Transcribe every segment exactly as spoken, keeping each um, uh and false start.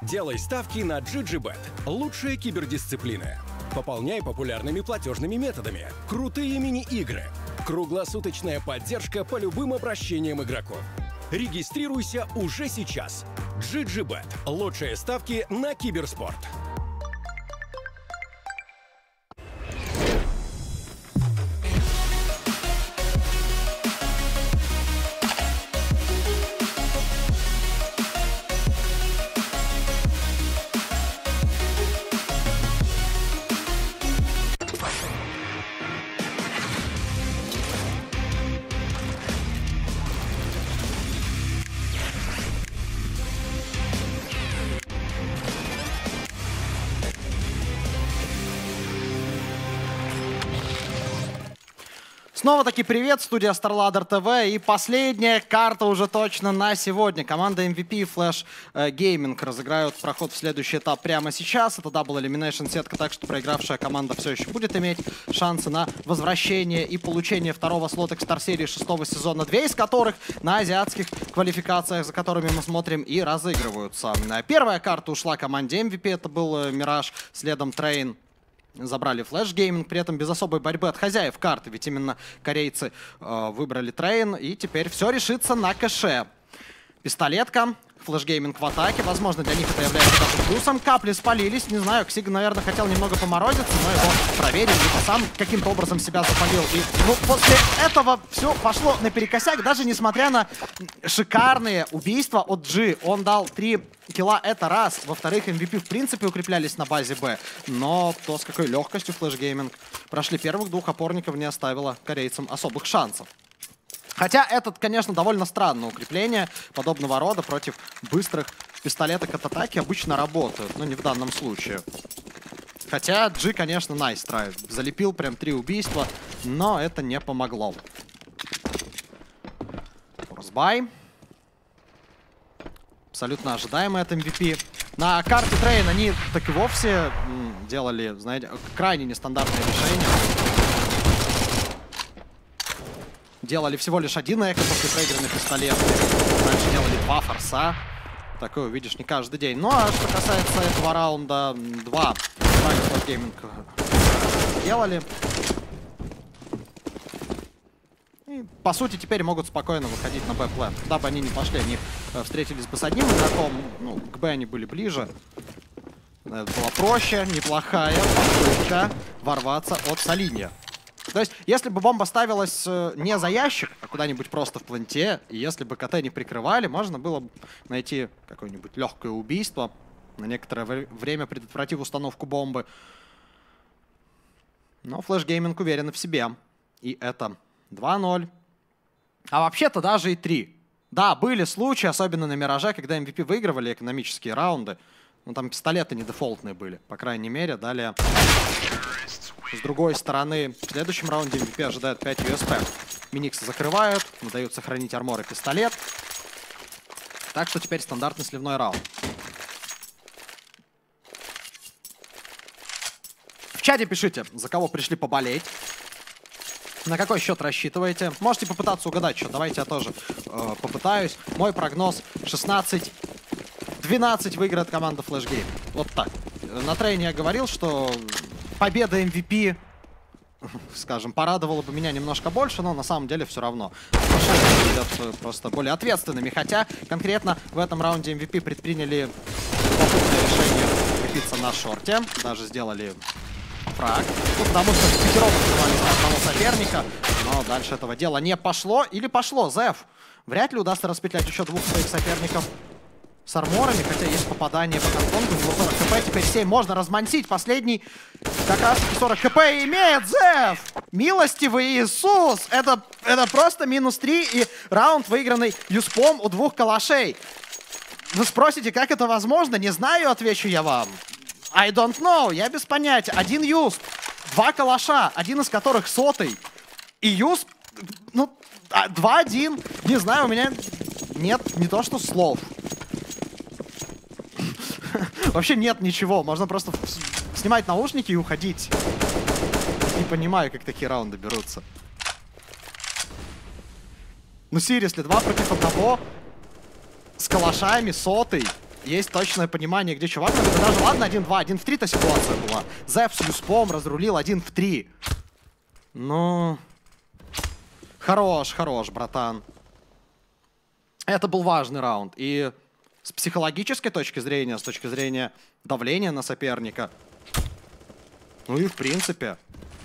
Делай ставки на джи джи бет. Лучшие кибердисциплины. Пополняй популярными платежными методами. Крутые мини-игры. Круглосуточная поддержка по любым обращениям игроков. Регистрируйся уже сейчас. джи джи бет. Лучшие ставки на киберспорт. Снова-таки привет, студия StarLadder ти ви, и последняя карта уже точно на сегодня. Команда эм ви пи и Flash Gaming разыграют проход в следующий этап прямо сейчас. Это Double Elimination сетка, так что проигравшая команда все еще будет иметь шансы на возвращение и получение второго слота к Стар-серии шестого сезона, две из которых на азиатских квалификациях, за которыми мы смотрим, и разыгрываются. Первая карта ушла команде эм ви пи, это был Мираж, следом Train. Забрали Flash Gaming, при этом без особой борьбы от хозяев карты, ведь именно корейцы э, выбрали Train, и теперь все решится на кэше. Пистолетка, Flash Gaming в атаке, возможно, для них это является даже плюсом. Капли спалились, не знаю, Ксига, наверное, хотел немного поморозиться, но его проверили, либо сам каким-то образом себя запалил. И ну, после этого все пошло наперекосяк, даже несмотря на шикарные убийства от G. Он дал три килла, это раз. Во-вторых, эм ви пи в принципе укреплялись на базе Б. Но то, с какой легкостью Flash Gaming прошли первых двух опорников, не оставило корейцам особых шансов. Хотя этот, конечно, довольно странное укрепление подобного рода против быстрых пистолеток от атаки обычно работают, но не в данном случае. Хотя G, конечно, найс трай. Залепил прям три убийства, но это не помогло. Форсбай. Абсолютно ожидаемый от эм ви пи. На карте Train они так и вовсе делали, знаете, крайне нестандартное решение. Делали всего лишь один эко после проигранных пистолетов. Раньше делали два форса. Такое увидишь не каждый день. Ну а что касается этого раунда, два Flash Gaming делали. И, по сути, теперь могут спокойно выходить на Б-план. Куда бы они ни пошли, они встретились бы с одним игроком. Ну, к Б они были ближе. Это было проще, неплохая попытка ворваться от Солинья. То есть, если бы бомба ставилась э, не за ящик, а куда-нибудь просто в планте, и если бы КТ не прикрывали, можно было бы найти какое-нибудь легкое убийство, на некоторое время предотвратив установку бомбы. Но Flash Gaming уверены в себе. И это два ноль. А вообще-то даже и три. Да, были случаи, особенно на Мираже, когда эм ви пи выигрывали экономические раунды. Ну, там пистолеты не дефолтные были, по крайней мере. Далее, с другой стороны, в следующем раунде эм ви пи ожидают пять ю эс пи. Миниксы закрывают, дают сохранить армор и пистолет. Так что теперь стандартный сливной раунд. В чате пишите, за кого пришли поболеть. На какой счет рассчитываете? Можете попытаться угадать счет. Давайте я тоже э, попытаюсь. Мой прогноз шестнадцать двенадцать выиграет команда Flash Game. Вот так. На трейне я говорил, что победа эм ви пи, скажем, порадовала бы меня немножко больше, но на самом деле все равно. Будут просто более ответственными. Хотя конкретно в этом раунде эм ви пи предприняли попытное решение крепиться на шорте. Даже сделали фраг. Ну, потому что в пятером открывались на одного соперника. Но дальше этого дела не пошло. Или пошло. Зев. Вряд ли удастся распетлять еще двух своих соперников с арморами, хотя есть попадание по Гонконгу. У него сорок хп, теперь семь можно размансить. Последний как раз таки сорок хп имеет Зев! Милостивый Иисус! Это, это просто минус три и раунд, выигранный юспом у двух калашей. Вы спросите, как это возможно? Не знаю, отвечу я вам. I don't know, я без понятия. Один юсп, два калаша, один из которых сотый. И юсп, ну, два один. Не знаю, у меня нет не то что слов. Вообще нет ничего. Можно просто снимать наушники и уходить. Не понимаю, как такие раунды берутся. Ну, серьезно, два против одного. С калашами, сотый. есть точное понимание, где чувак. Но это даже ладно, один-два, один в три-то ситуация была. Зэп с юспом разрулил один в три. Ну... Хорош, хорош, братан. Это был важный раунд. И с психологической точки зрения, с точки зрения давления на соперника, ну и в принципе.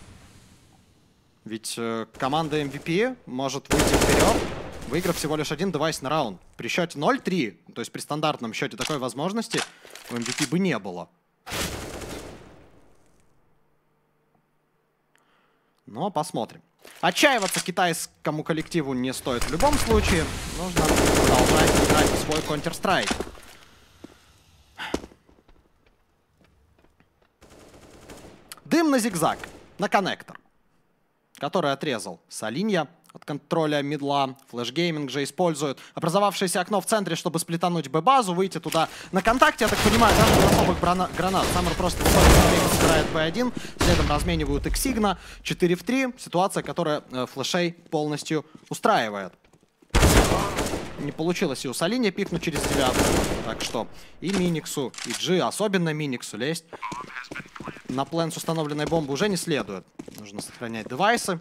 Ведь э, команда эм ви пи может выйти вперед, выиграв всего лишь один девайс на раунд. При счете ноль-три, то есть при стандартном счете, такой возможности у эм ви пи бы не было. Но посмотрим. Отчаиваться китайскому коллективу не стоит в любом случае. Нужно продолжать играть в свой Counter-Strike. Дым на зигзаг, на коннектор, который отрезал Солинья от контроля мидла. Флэш Гейминг же использует образовавшееся окно в центре, чтобы сплетануть Б-базу, выйти туда на контакте. Я так понимаю, даже без особых гранат. Саммер просто собирает Б один, следом разменивают Иксигна. четыре в три. Ситуация, которая э, флэшей полностью устраивает. Не получилось и у Солинья пикнуть через девятку. Так что и Миниксу, и Джи, особенно Миниксу, лезть на плен с установленной бомбой уже не следует. Нужно сохранять девайсы.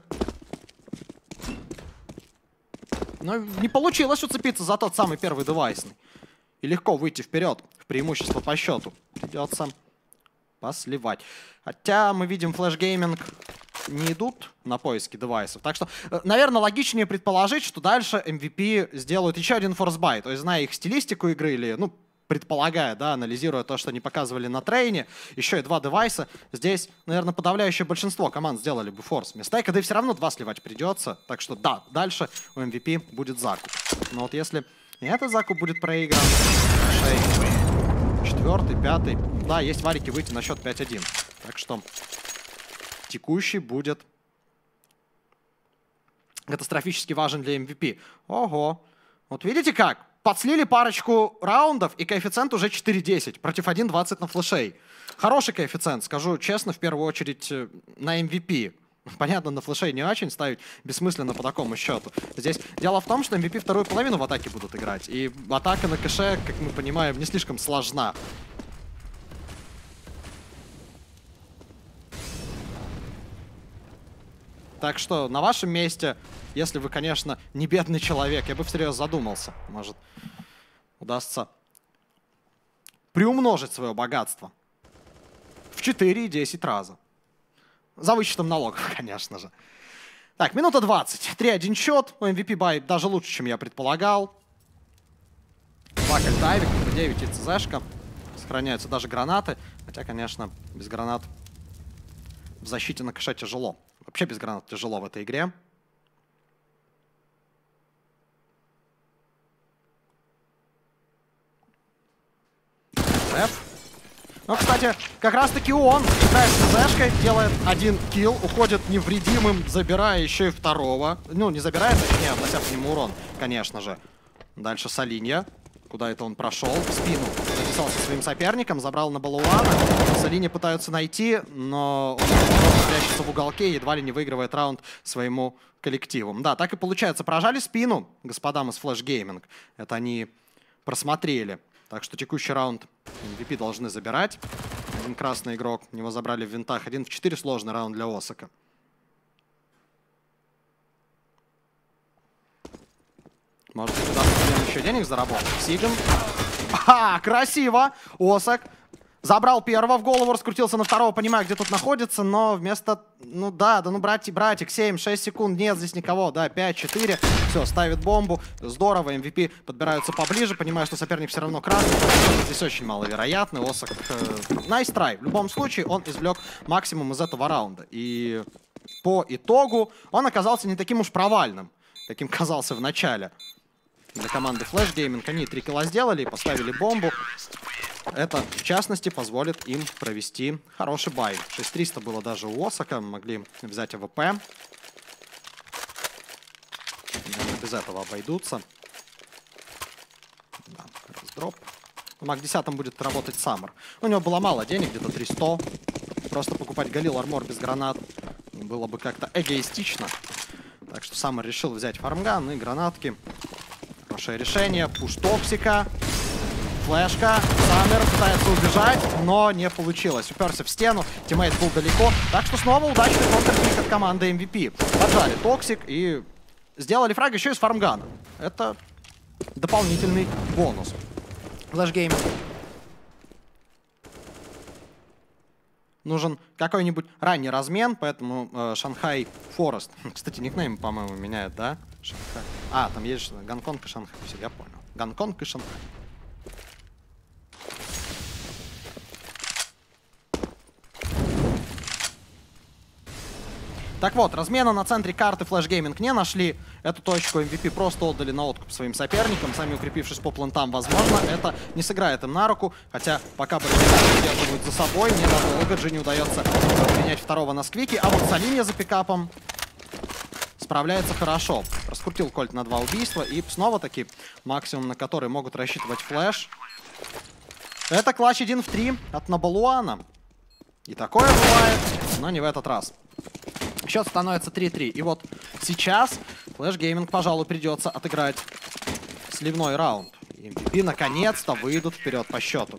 Но не получилось уцепиться за тот самый первый девайсный. И легко выйти вперед в преимущество по счету. Придется посливать. Хотя мы видим, Flash Gaming не идут на поиски девайсов. Так что, наверное, логичнее предположить, что дальше эм ви пи сделают еще один форсбай. То есть, зная их стилистику игры, или, ну, предполагая, да, анализируя то, что они показывали на трейне, еще и два девайса, здесь, наверное, подавляющее большинство команд сделали бы форс. Мистейка, да и все равно два сливать придется. Так что, да, дальше у эм ви пи будет закуп. Но вот если этот закуп будет проигран, четвертый, пятый, да, есть варики выйти на счет пять один. Так что текущий будет катастрофически важен для эм ви пи. Ого, вот видите как? Подслили парочку раундов, и коэффициент уже четыре десять против один двадцать на флешей. Хороший коэффициент, скажу честно, в первую очередь на эм ви пи. Понятно, на флешей не очень ставить, бессмысленно по такому счету. Здесь дело в том, что эм ви пи вторую половину в атаке будут играть. И атака на кэше, как мы понимаем, не слишком сложна. Так что на вашем месте, если вы, конечно, не бедный человек, я бы всерьез задумался. Может, удастся приумножить свое богатство в четыре и десять раза. За вычетом налогов, конечно же. Так, минута двадцать. три один счет. У эм ви пи бай даже лучше, чем я предполагал. Бакль дайвик, девять и цзшка. Сохраняются даже гранаты. Хотя, конечно, без гранат в защите на кэше тяжело. Вообще без гранат тяжело в этой игре. Эф. Ну, кстати, как раз-таки он играет с зэшкой, делает один килл, уходит невредимым, забирая еще и второго. Ну, не забирает, точнее, относя к нему урон, конечно же. Дальше Солинья. Куда это он прошел? В спину. Записался со своим соперником, забрал на Балуана. Солинья пытаются найти, но он прячется в уголке и едва ли не выигрывает раунд своему коллективу. Да, так и получается. Прожали спину господам из Flash Gaming. Это они просмотрели. Так что текущий раунд эм ви пи должны забирать. Один красный игрок. Его забрали в винтах. Один в четыре сложный раунд для Осака. Может быть, удастся еще денег заработать. Сиган. А, красиво! Осак забрал первого, в голову раскрутился на второго, понимаю, где тут находится, но вместо... Ну да, да ну, братик, братик, семь-шесть секунд, нет здесь никого, да, пять-четыре. Все, ставит бомбу. Здорово, эм ви пи подбираются поближе, понимаю, что соперник все равно красный. Здесь очень маловероятно. Осак... Найс э, трай. В любом случае, он извлек максимум из этого раунда. И по итогу он оказался не таким уж провальным, каким казался в начале. Для команды Flash Gaming они три килла сделали и поставили бомбу. Это, в частности, позволит им провести хороший бай. шесть триста было даже у Осака. Могли взять АВП. Без этого обойдутся. Да, дроп. В мак десять будет работать Саммер. У него было мало денег, где-то триста. Просто покупать Галил армор без гранат было бы как-то эгоистично. Так что Саммер решил взять фармган и гранатки. Хорошее решение. Пуш Токсика. Флешка. Саммер пытается убежать, но не получилось. Уперся в стену, тиммейт был далеко. Так что снова удачный контрпик от команды эм ви пи. Поджали Токсик и сделали фраг еще из фармгана. Это дополнительный бонус. Flash Gaming. Нужен какой-нибудь ранний размен, поэтому э, Шанхай Форест. Кстати, никнейм, по-моему, меняет, да? Шанхай. А, там есть Гонконг и Шанхай. Все, я понял. Гонконг и Шанхай. Так вот, размена на центре карты Flash Gaming не нашли. Эту точку эм ви пи просто отдали на откуп своим соперникам, сами укрепившись по плентам. Возможно, это не сыграет им на руку, хотя пока Барбекап удерживают за собой, ненадолго Джи не удается принять второго на сквике, а вот Солинья за пикапом справляется хорошо. Раскрутил Кольт на два убийства, и снова-таки максимум, на который могут рассчитывать Флэш. Это клатч один в три от Набалуана. И такое бывает, но не в этот раз. Счет становится три-три. И вот сейчас Flash Gaming, пожалуй, придется отыграть сливной раунд. эм ви пи наконец-то выйдут вперед по счету.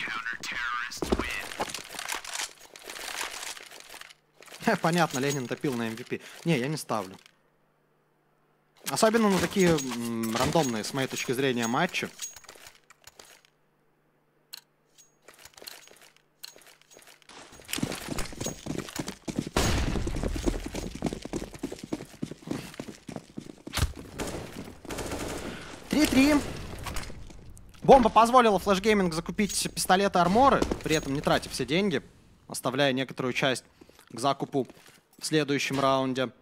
Понятно, Ленин топил на эм ви пи. Не, я не ставлю. Особенно на такие м, рандомные, с моей точки зрения, матчи. три-три. Бомба позволила Flash Gaming закупить пистолеты арморы, при этом не тратя все деньги, оставляя некоторую часть к закупу в следующем раунде.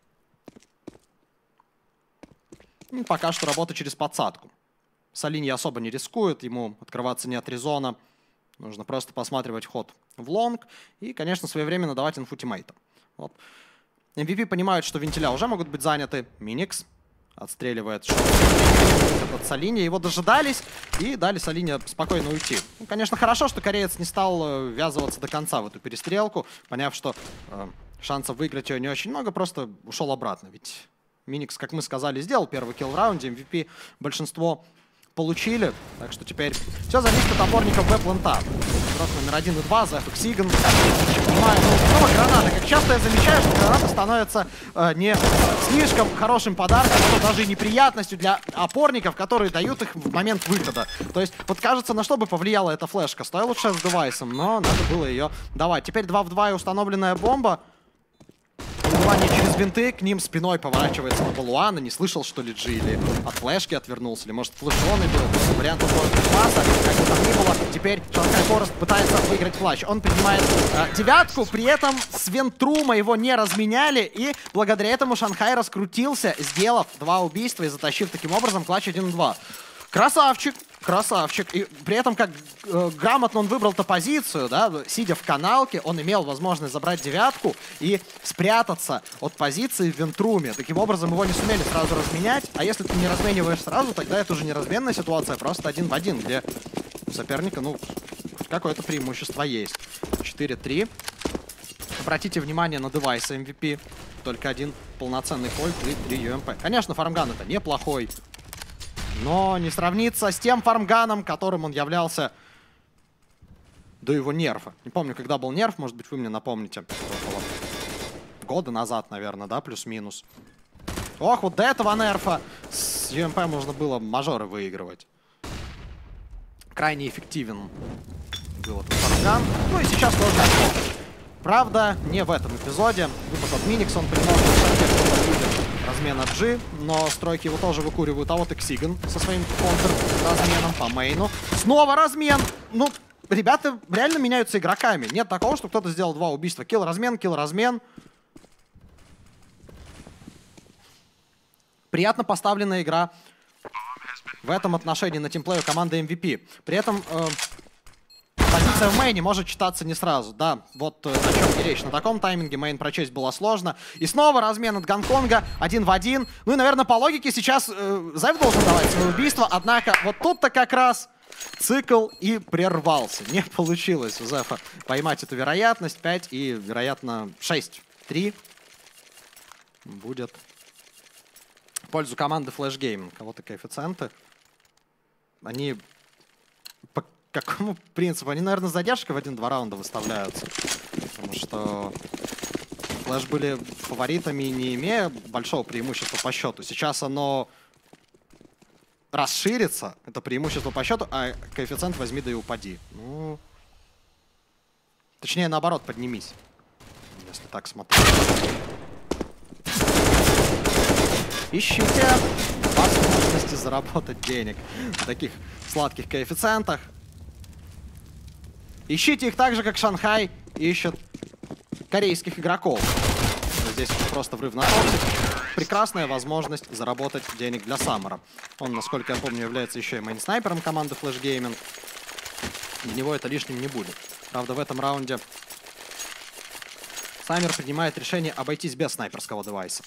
И пока что работа через подсадку. Солинья особо не рискует, ему открываться не от резона. Нужно просто посматривать ход в лонг и, конечно, своевременно давать инфу тиммейтам. Вот. эм ви пи понимают, что вентиля уже могут быть заняты. Миникс отстреливает от Солинья. Его дожидались и дали Солинья спокойно уйти. Ну, конечно, хорошо, что кореец не стал э, ввязываться до конца в эту перестрелку, поняв, что э, шансов выиграть ее не очень много, просто ушел обратно. Ведь Миникс, как мы сказали, сделал первый килл в раунде. эм ви пи большинство получили. Так что теперь все зависит от опорников Б-плента. Игрок номер один и два, Зеф и Сиган. Понимаю, ну, снова граната. Как часто я замечаю, что граната становится э, не слишком хорошим подарком, но даже и неприятностью для опорников, которые дают их в момент выхода. То есть, вот кажется, на что бы повлияла эта флешка. Стоило лучше с девайсом, но надо было ее давать. Теперь два в два и установленная бомба. Выбивание через винты, к ним спиной поворачивается на Балуана. Не слышал, что ли, Джи, или от флешки отвернулся, или, может, флешоный был. Вариантов может быть масса, как бы там ни было. Теперь Шанхай Форест пытается выиграть флач. Он принимает э, девятку, при этом с Вентрума его не разменяли, и благодаря этому Шанхай раскрутился, сделав два убийства и затащив таким образом клатч один-два. Красавчик, красавчик. И при этом, как э, грамотно он выбрал-то позицию, да, сидя в каналке, он имел возможность забрать девятку и спрятаться от позиции в Вентруме. Таким образом, его не сумели сразу разменять. А если ты не размениваешь сразу, тогда это уже не разменная ситуация, а просто один в один, где у соперника, ну, какое-то преимущество есть. четыре-три. Обратите внимание на девайсы эм ви пи. Только один полноценный кольт и три ю эм пи. Конечно, фармган это неплохой, но не сравнится с тем фармганом, которым он являлся до его нерфа. Не помню, когда был нерф, может быть, вы мне напомните. Около года назад, наверное, да, плюс-минус. Ох, вот до этого нерфа с ю эм пи можно было мажоры выигрывать. Крайне эффективен был этот фармган. Ну и сейчас тоже. Правда, не в этом эпизоде. Выпад от Миникс, он приносит размена G, но стройки его тоже выкуривают. А вот Xsigan со своим контр-разменом по мейну. Снова размен! Ну, ребята реально меняются игроками. Нет такого, что кто-то сделал два убийства. Килл-размен, килл-размен. Приятно поставленная игра в этом отношении на тимплею команды эм ви пи. При этом э, позиция в мейне может читаться не сразу. Да, вот э, о чем и речь. На таком тайминге мейн прочесть было сложно. И снова размен от Гонконга один в один. Ну и, наверное, по логике сейчас э, Зев должен давать свое убийство. Однако вот тут-то как раз цикл и прервался. Не получилось у Зефа поймать эту вероятность. пять и, вероятно, шесть-три будет в пользу команды Flash Gaming. Кого-то коэффициенты. Они по какому принципу? Они, наверное, с задержкой в один-два раунда выставляются. Потому что Флэш были фаворитами, не имея большого преимущества по счету. Сейчас оно расширится, это преимущество по счету, а коэффициент возьми да и упади. Ну, точнее, наоборот, поднимись, если так смотреть. Ищите возможности заработать денег на таких сладких коэффициентах. Ищите их так же, как Шанхай ищет корейских игроков. Здесь просто врыв на токсик. Прекрасная возможность заработать денег для Саммера. Он, насколько я помню, является еще и мейн-снайпером команды Flash Gaming. Для него это лишним не будет. Правда, в этом раунде Саммер принимает решение обойтись без снайперского девайса.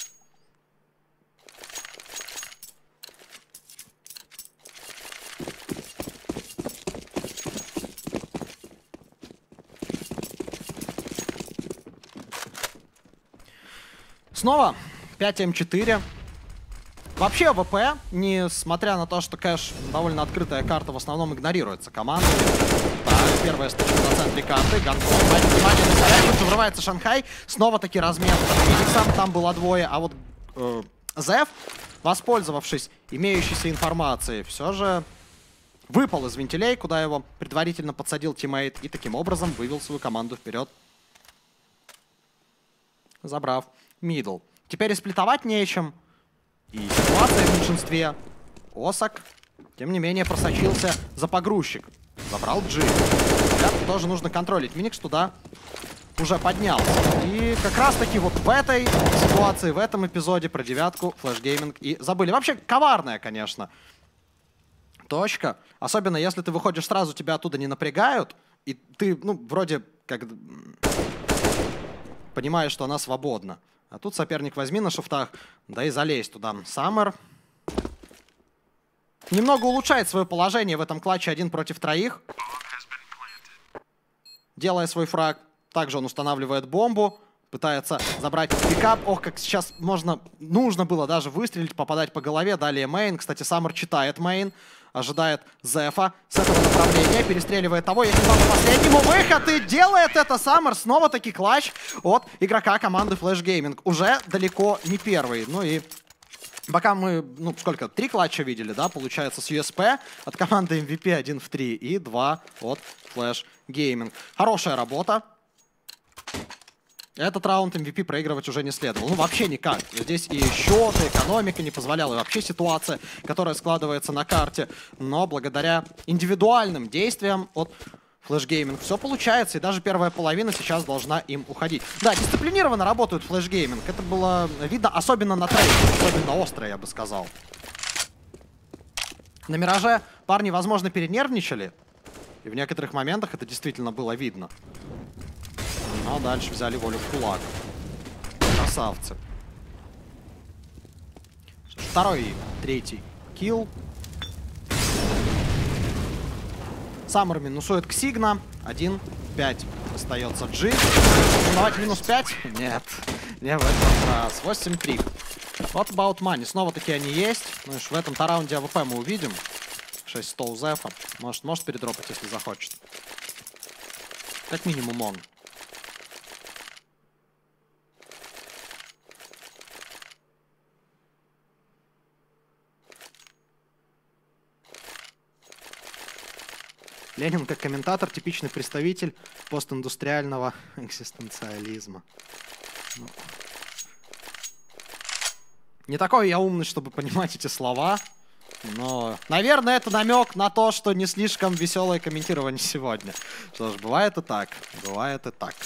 Снова пять эм четыре. Вообще ВП, несмотря на то, что кэш довольно открытая карта, в основном игнорируется командой. Так, первая стычка на центре карты. Ганкон, внимание на заряд. Тут же врывается Шанхай. Снова таки размен Фениксом. Там было двое. А вот э, Зев, воспользовавшись имеющейся информацией, все же выпал из вентилей, куда его предварительно подсадил тиммейт. И таким образом вывел свою команду вперед, забрав мидл. Теперь и сплитовать нечем. И ситуация в меньшинстве. Осак, тем не менее, просочился за погрузчик. Забрал Джи. Это тоже нужно контролить. Миникс туда уже поднялся. И как раз таки вот в этой ситуации, в этом эпизоде про девятку Flash Gaming и забыли. Вообще коварная, конечно, точка. Особенно если ты выходишь сразу, тебя оттуда не напрягают. И ты, ну, вроде как понимаешь, что она свободна. А тут соперник возьми на шифтах, да и залезь туда. Саммер немного улучшает свое положение в этом клатче один против троих. Делая свой фраг. Также он устанавливает бомбу. Пытается забрать пикап. Ох, как сейчас можно, нужно было даже выстрелить, попадать по голове. Далее мейн. Кстати, Саммер читает мейн. Ожидает Зефа с этого направления. Перестреливает того. Если по последнему выход. И делает это Саммер. Снова-таки клатч от игрока команды Flash Gaming. Уже далеко не первый. Ну и пока мы, ну сколько, три клатча видели, да, получается, с ю эс пи от команды эм ви пи один в три и два от Flash Gaming. Хорошая работа. Этот раунд эм ви пи проигрывать уже не следовало. Ну, вообще никак. Здесь и счеты, экономика не позволяла, и вообще ситуация, которая складывается на карте. Но благодаря индивидуальным действиям от Flash Gaming все получается, и даже первая половина сейчас должна им уходить. Да, дисциплинированно работают Flash Gaming. Это было видно, особенно на трейде, особенно остро, я бы сказал. На Мираже парни, возможно, перенервничали, и в некоторых моментах это действительно было видно. Но дальше взяли волю в кулак. Красавцы. Второй и третий килл. Саммер минусует Ксигна. один пять. Остается Джи. Давать минус пять? Нет. Не в этот раз. восемь три. What about money? Снова-таки они есть. Ну и в этом-то раунде АВП мы увидим. шесть сто у Зефа. Может, может передропать, если захочет. Как минимум он. Ленин как комментатор, типичный представитель постиндустриального экзистенциализма. Ну. Не такой я умный, чтобы понимать эти слова, но, наверное, это намек на то, что не слишком веселое комментирование сегодня. Что ж, бывает и так, бывает и так.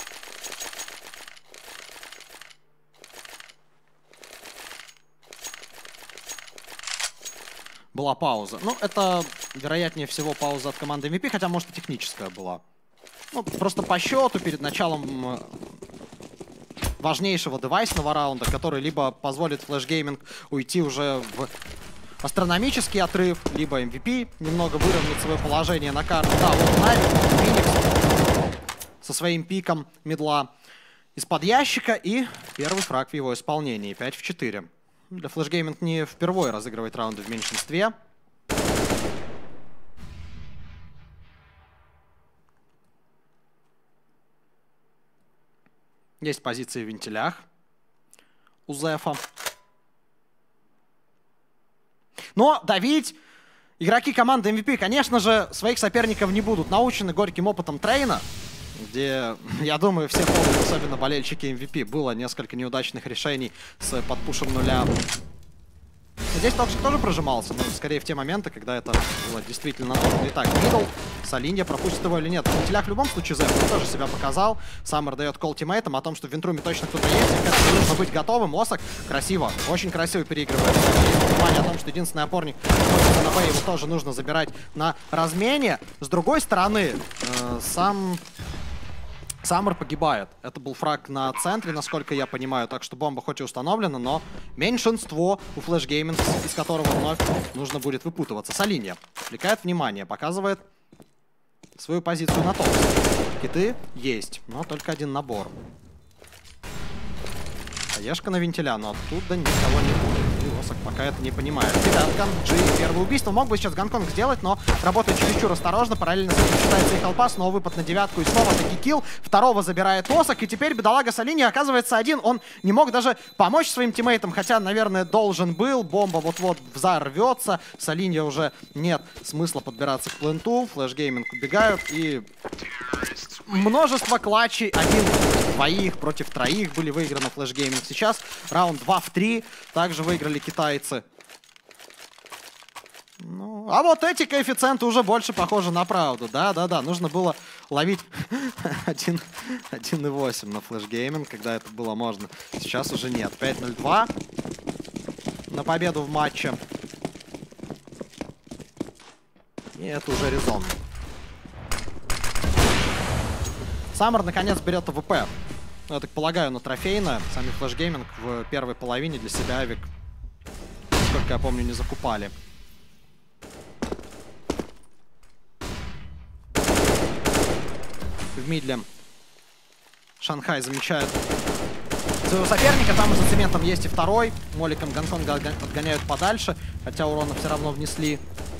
Была пауза. Ну, это, вероятнее всего, пауза от команды эм ви пи, хотя, может, и техническая была. Ну, просто по счету перед началом важнейшего девайсного раунда, который либо позволит Flash Gaming уйти уже в астрономический отрыв, либо эм ви пи немного выровнять свое положение на карте. Да, вот Навик, Феникс со своим пиком мидла из-под ящика и первый фраг в его исполнении. пять в четыре. Для Flash Gaming не впервые разыгрывает раунды в меньшинстве. Есть позиции в вентилях у Зефа. Но давить игроки команды эм ви пи, конечно же, своих соперников не будут научены горьким опытом Трейна, где, я думаю, все помнят, особенно болельщики эм ви пи, было несколько неудачных решений с подпушем нуля. Здесь Токсик тоже прожимался, но скорее в те моменты, когда это было действительно нужно. Итак, мидл, Солинья пропустит его или нет. В вентилях в любом случае Зеф тоже себя показал. Саммер дает кол тиммейтам о том, что в вентруме точно кто-то есть, и к этому нужно быть готовым. Осак красиво, очень красиво переигрывает. Внимание о том, что единственный опорник на Б, его тоже нужно забирать на размене. С другой стороны, э, сам... Саммер погибает. Это был фраг на центре, насколько я понимаю, так что бомба хоть и установлена, но меньшинство у Flash Gaming, из которого вновь нужно будет выпутываться. Солинья отвлекает внимание, показывает свою позицию на топ. Киты есть, но только один набор. Хаешка на вентиля, но оттуда никого не будет. Осак пока это не понимает. Девятка, Джи, первое убийство. Мог бы сейчас Гонконг сделать, но работает чересчур осторожно. Параллельно с этим считается и халпа. Снова выпад на девятку и снова таки килл. Второго забирает Осак. И теперь бедолага Солинья оказывается один. Он не мог даже помочь своим тиммейтам, хотя, наверное, должен был. Бомба вот-вот взорвется. Солинья уже нет смысла подбираться к пленту. Flash Gaming убегают и... Множество клатчей. Один против двоих, против троих были выиграны Flash Gaming. Сейчас раунд два в три. Также выиграли китайцы. Ну, а вот эти коэффициенты уже больше похожи на правду. Да-да-да, нужно было ловить один и восемь на Flash Gaming, когда это было можно. Сейчас уже нет. пять ноль два на победу в матче. И это уже резонно. Саммер наконец берет АВП. Я так полагаю, на трофейно. Сами Flash Gaming в первой половине для себя авик, насколько я помню, не закупали. В мидле Шанхай замечает своего соперника. Там и за цементом есть и второй. Моликом Гонконга отгоняют подальше, хотя урона все равно внесли.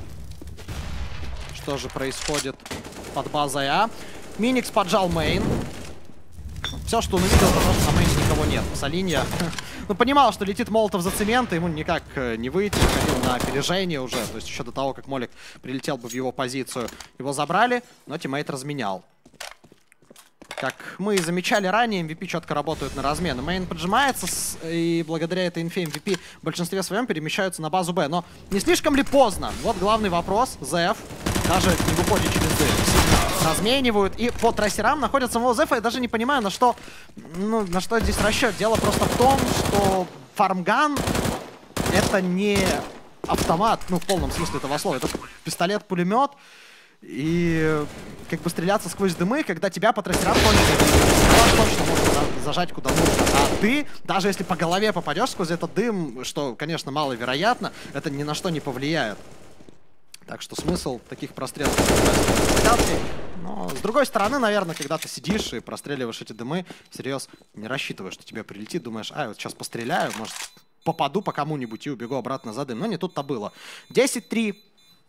Что же происходит под базой А? Миникс поджал мейн. Все, что он увидел, потому что на мейне никого нет. Солинья, ну, понимал, что летит Молотов за цемент, и ему никак не выйти. Ходил на опережение уже. То есть еще до того, как Молик прилетел бы в его позицию. Его забрали, но тиммейт разменял. Как мы замечали ранее, эм ви пи четко работают на размены. Мейн поджимается, с, и благодаря этой инфе эм ви пи в большинстве своем перемещаются на базу Б. Но не слишком ли поздно? Вот главный вопрос. Зеф даже не выходит через Д. Разменивают, и по трассерам находятся самого Зефа. Я даже не понимаю, на что, ну, на что здесь расчет. Дело просто в том, что фармган — это не автомат, ну, в полном смысле этого слова. Это пистолет-пулемет. И как бы стреляться сквозь дымы, когда тебя по трассерам точно можно зажать куда нужно. А ты, даже если по голове попадешь сквозь этот дым, что, конечно, маловероятно, это ни на что не повлияет. Так что смысл таких прострелов. Но с другой стороны, наверное, когда ты сидишь и простреливаешь эти дымы, всерьез не рассчитываешь, что тебе прилетит, думаешь, а, вот сейчас постреляю, может, попаду по кому-нибудь и убегу обратно за дым. Но не тут-то было. десять три.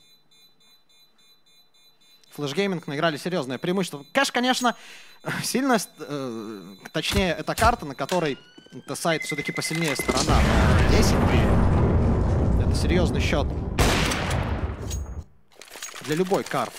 Flash Gaming наиграли серьезное преимущество. Кэш, конечно, сильно, э, точнее, это карта, на которой это сайт все-таки посильнее сторона. десять три. Это серьезный счет для любой карты.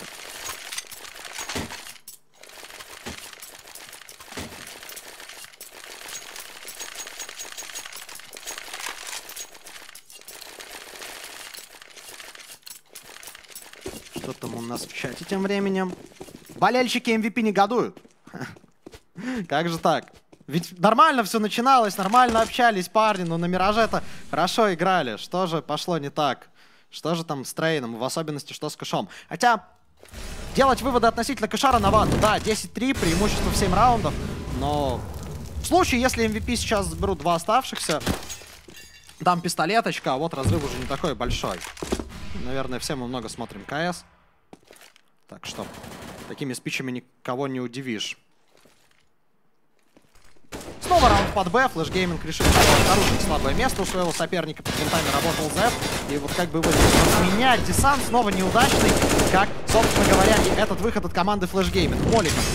Что там у нас в чате тем временем? Болельщики эм ви пи негодуют. Как же так? Ведь нормально все начиналось, нормально общались парни, но на Мираже-то хорошо играли. Что же пошло не так? Что же там с Трейном, в особенности что с Кэшом? Хотя делать выводы относительно Кэша рановато. Да, десять три, преимущество в семь раундов. Но в случае, если эм ви пи сейчас берут два оставшихся, там пистолеточка, а вот разрыв уже не такой большой. Наверное, все мы много смотрим КС. Так что такими спичами никого не удивишь. Снова раунд под Б. Flash Gaming решил обнаружить слабое место у своего соперника. Под винтами работал Зеф. И вот как бы его здесь разменять. Десант снова неудачный. Как, собственно говоря, и этот выход от команды Flash Gaming. Молик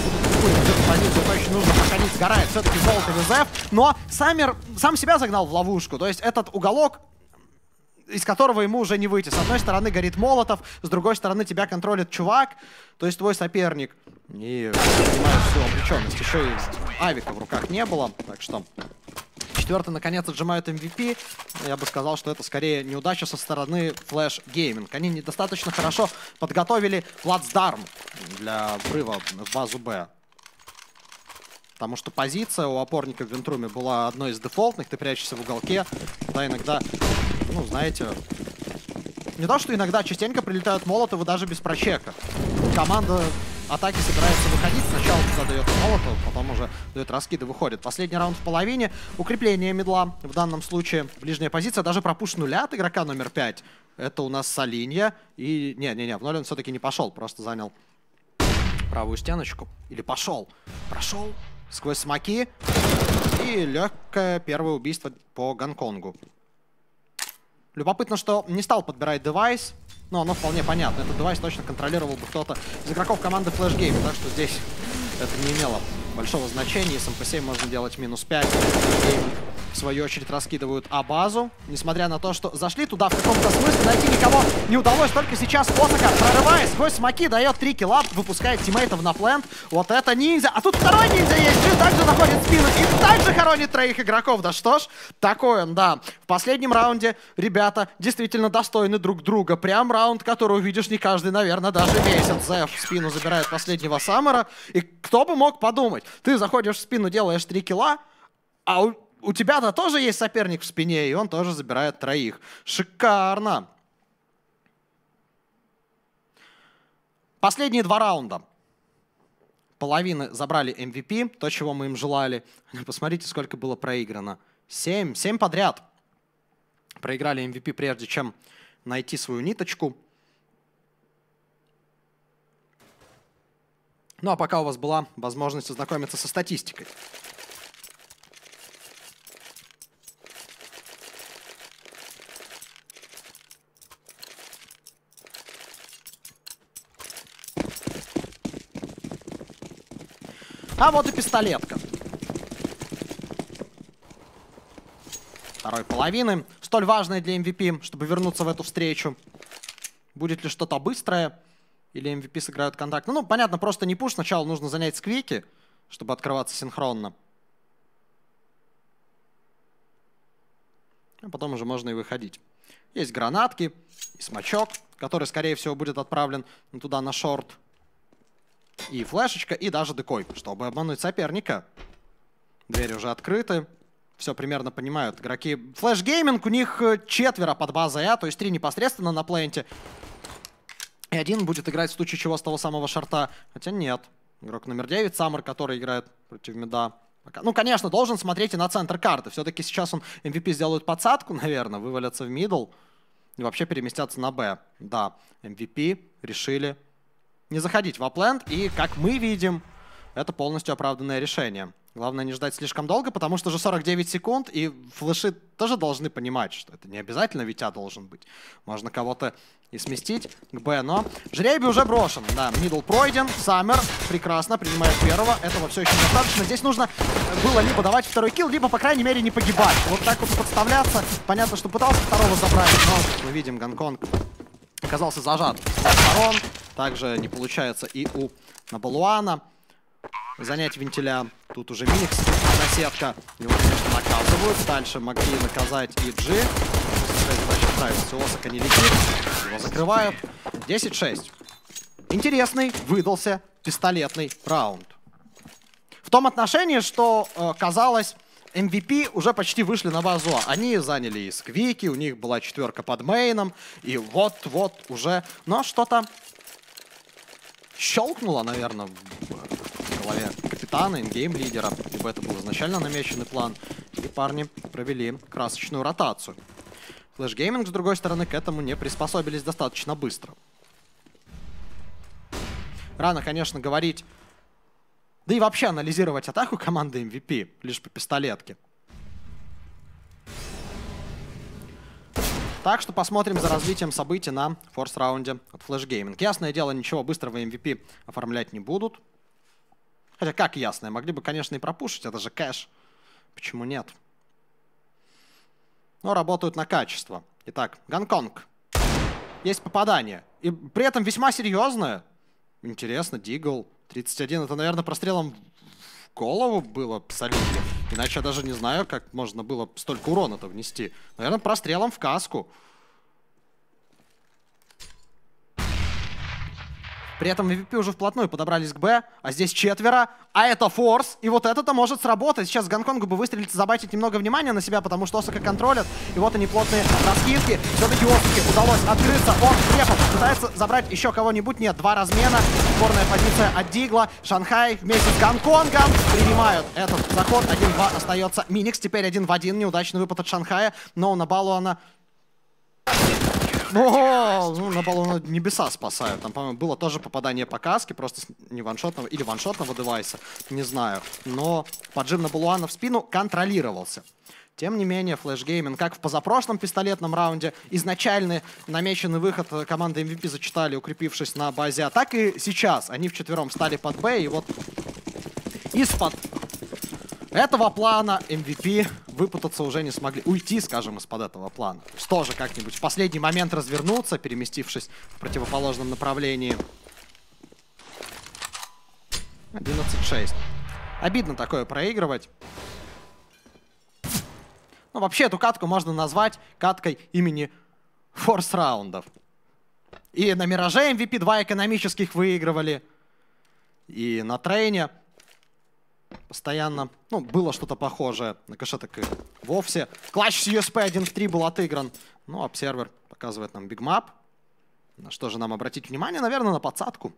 будет в эту позицию, то еще нужно проходить, сгорает все-таки золото Визеф, но Саммер сам себя загнал в ловушку, то есть этот уголок, из которого ему уже не выйти. С одной стороны горит Молотов, с другой стороны тебя контролит чувак, то есть твой соперник. И понимаешь всю обреченность. Еще и авика в руках не было, так что четвертый наконец отжимают эм ви пи. Я бы сказал, что это скорее неудача со стороны Flash Gaming. Они недостаточно хорошо подготовили плацдарм для врыва в базу Б. Потому что позиция у опорника в Вентруме была одной из дефолтных. Ты прячешься в уголке. Да, иногда, ну, знаете, не то, что иногда частенько прилетают молотовы даже без прочека. Команда атаки собирается выходить. Сначала туда дает молотов, потом уже дает раскиды, выходит. Последний раунд в половине. Укрепление мидла в данном случае. Ближняя позиция. Даже пропуш нуля от игрока номер пять. Это у нас Солинья. И не-не-не, в ноль он все-таки не пошел. Просто занял правую стеночку. Или пошел. Прошел. Сквозь смоки. И легкое первое убийство по Гонконгу. Любопытно, что не стал подбирать девайс. Но оно вполне понятно. Этот девайс точно контролировал бы кто-то из игроков команды Flash Gaming. Так что здесь это не имело большого значения. С эм пэ семь можно делать минус пять. В свою очередь раскидывают А-базу. Несмотря на то, что зашли туда в каком-то смысле, найти никого не удалось. Только сейчас Осака, прорываясь сквозь смоки, дает три килла, выпускает тиммейтов на плент. Вот это ниндзя. А тут второй ниндзя есть. Джи также находит спину и также хоронит троих игроков. Да что ж, такой он, да. В последнем раунде ребята действительно достойны друг друга. Прям раунд, который увидишь не каждый, наверное, даже месяц. Зев в спину забирает последнего Саммера. И кто бы мог подумать? Ты заходишь в спину, делаешь три килла, а у У тебя-то тоже есть соперник в спине, и он тоже забирает троих. Шикарно. Последние два раунда. Половины забрали эм ви пи, то, чего мы им желали. Посмотрите, сколько было проиграно. Семь. Семь подряд. Проиграли эм ви пи, прежде чем найти свою ниточку. Ну, а пока у вас была возможность ознакомиться со статистикой. А вот и пистолетка. Второй половины. Столь важная для эм ви пи, чтобы вернуться в эту встречу. Будет ли что-то быстрое? Или эм ви пи сыграют контакт? Ну, ну, понятно, просто не пуш. Сначала нужно занять сквики, чтобы открываться синхронно. А потом уже можно и выходить. Есть гранатки и смачок, который, скорее всего, будет отправлен туда на шорт. И флешечка, и даже декой, чтобы обмануть соперника. Двери уже открыты. Все примерно понимают игроки. Flash Gaming, у них четверо под базой А, то есть три непосредственно на пленте. И один будет играть в случае чего с того самого шорта. Хотя нет. Игрок номер девять, Саммер, который играет против мида. Ну, конечно, должен смотреть и на центр карты. Все-таки сейчас он эм ви пи сделают подсадку, наверное, вывалятся в мидл. И вообще переместятся на Б. Да, эм ви пи решили не заходить в апленд, и, как мы видим, это полностью оправданное решение. Главное не ждать слишком долго, потому что уже сорок девять секунд, и флеши тоже должны понимать, что это не обязательно Витя должен быть. Можно кого-то и сместить к Б, но жребий уже брошен. Да, мидл пройден, Саммер прекрасно принимает первого, этого все еще недостаточно. Здесь нужно было либо давать второй килл, либо, по крайней мере, не погибать. Вот так вот подставляться. Понятно, что пытался второго забрать, но мы видим, Гонконг оказался зажат с двух сторон. Также не получается и у Набалуана занять вентиля. Тут уже Миникс, сетка. Его, конечно, наказывают. Дальше могли наказать и Джи. Задача нравится. Осака не летит. Его закрывают. десять шесть. Интересный выдался пистолетный раунд. В том отношении, что э, казалось, эм ви пи уже почти вышли на базу. Они заняли и сквики, у них была четверка под мейном. И вот-вот уже... Но что-то щелкнуло, наверное, в голове капитана, ингейм-лидера. Ибо это был изначально намеченный план. И парни провели красочную ротацию. Flash Gaming, с другой стороны, к этому не приспособились достаточно быстро. Рано, конечно, говорить... Да и вообще анализировать атаку команды эм ви пи лишь по пистолетке. Так что посмотрим за развитием событий на форс-раунде от Flash Gaming. Ясное дело, ничего быстрого эм ви пи оформлять не будут. Хотя как ясно, могли бы, конечно, и пропушить, это же кэш. Почему нет? Но работают на качество. Итак, Гонконг. Есть попадание. И при этом весьма серьезное. Интересно, Дигл. тридцать один. Это, наверное, прострелом в голову было солидно. Иначе я даже не знаю, как можно было столько урона-то внести. Наверное, прострелом в каску. При этом эм ви пи уже вплотную подобрались к Б, а здесь четверо, а это форс, и вот это-то может сработать. Сейчас Гонконгу бы выстрелить, забайтить немного внимания на себя, потому что Осака контролят, и вот они плотные раскидки. Все-таки Осаке удалось открыться, он приехал, пытается забрать еще кого-нибудь, нет, два размена, спорная позиция от Дигла, Шанхай вместе с Гонконгом принимают этот заход, один-два остается Миникс, теперь один в один, неудачный выпад от Шанхая, но на балу она... О, ну, на балу небеса спасают. Там, по-моему, было тоже попадание по каске, просто не ваншотного или ваншотного девайса, не знаю. Но поджим на Балуана в спину контролировался. Тем не менее, Flash Gaming, как в позапрошлом пистолетном раунде, изначальный намеченный выход команды эм ви пи зачитали, укрепившись на базе А, так и сейчас. Они вчетвером стали под Б, и вот из-под этого плана эм ви пи выпутаться уже не смогли. Уйти, скажем, из-под этого плана. Тоже как-нибудь в последний момент развернуться, переместившись в противоположном направлении. одиннадцать шесть. Обидно такое проигрывать. Ну, вообще, эту катку можно назвать каткой имени форс раундов. И на Мираже эм ви пи два экономических выигрывали. И на Трейне постоянно, ну, было что-то похожее. На Кэше так и вовсе. Клатч с ю эс пи один в три был отыгран. Ну, Обсервер показывает нам бигмап. На что же нам обратить внимание? Наверное, на подсадку.